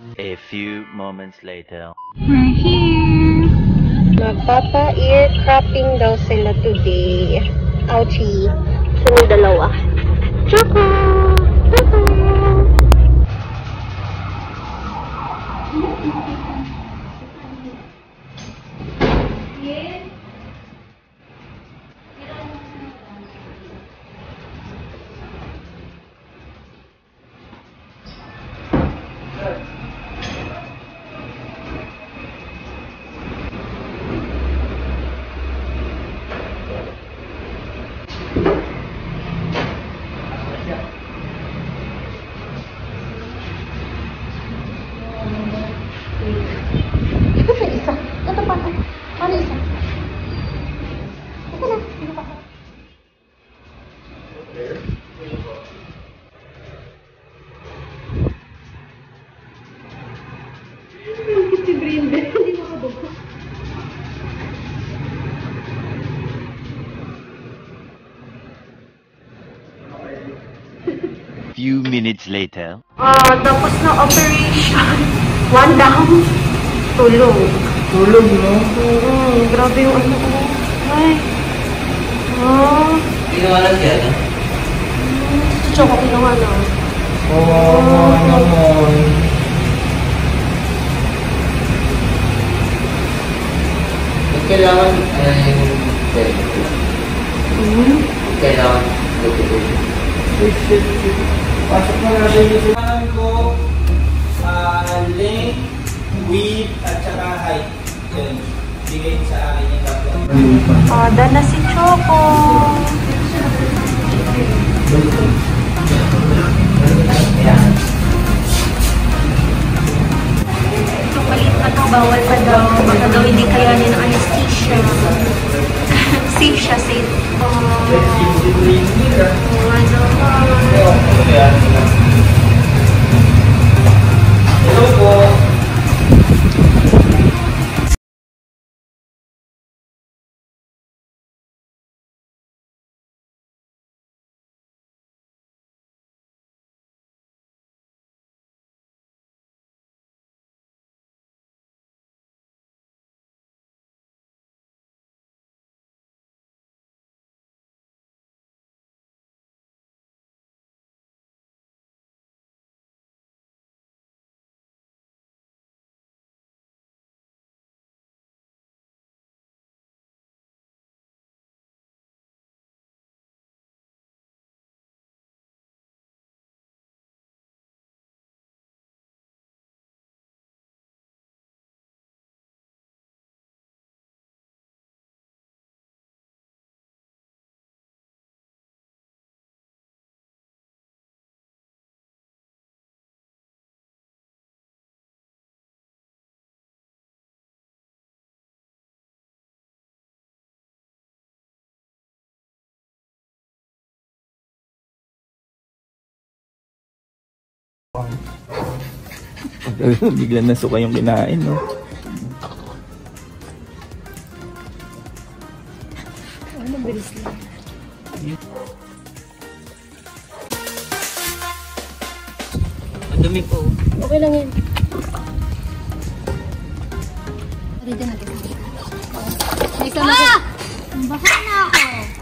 A few moments later. We're here. Magpapa-earcropping daw sila today. Ouchie. Sino dalawa? Choco! Choco! Few minutes later. Tapos na operation. One down. Tulog. Tulog, no? Grabe yung ano ko. Ay. Pinawalan siya, no? Choco, kinuha na. Naman. Kailangan, kailangan Pasok na natin yung sumahan ko. Length, width, at saka height. Yun. Bigay sa akin yung tatlo. Order na si Choco. Itong maliit na to, bawal pa daw. Baka daw hindi kayanin ng anesthesia. Safe siya, safe. Hello po. Bigla na suka yung kinain, no? Ano, bilis lang. Madumi po. Okay lang yan. Ready na. May isa na. Baka na ako.